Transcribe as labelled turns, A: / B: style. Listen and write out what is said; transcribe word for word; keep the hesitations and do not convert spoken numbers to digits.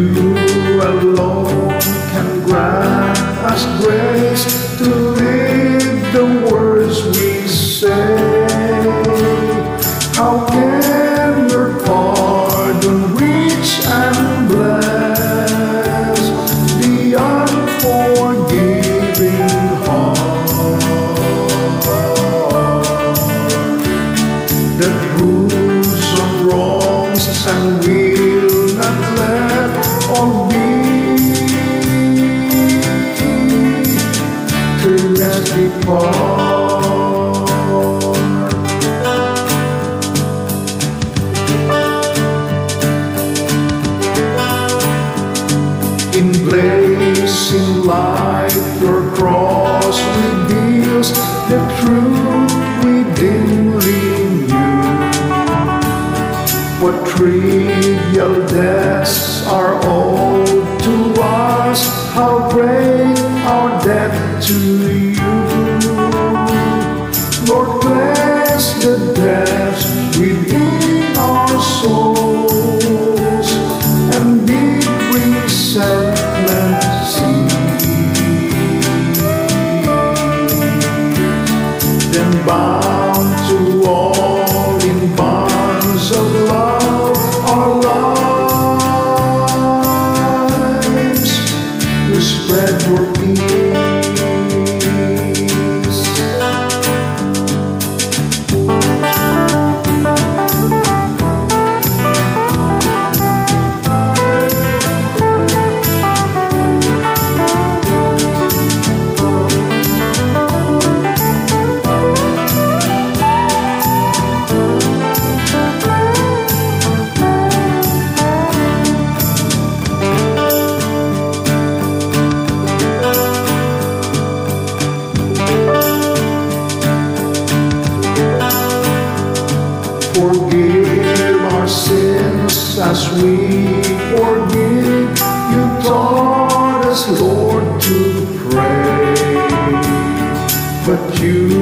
A: You alone can grant us grace to live the words we say. How can your pardon reach and bless the unforgiving heart that rules on wrongs and will not let all be to let depart? In blazing light, your cross reveals the truth we dimly knew. What trivial debts are owed to us, how great our debt to you. Lord, bless the depths within our souls and bid resentment cease. Then bound to all in bonds of love, our lives will spread your peace. Forgive our sins as we forgive. You taught us, Lord, to pray, but you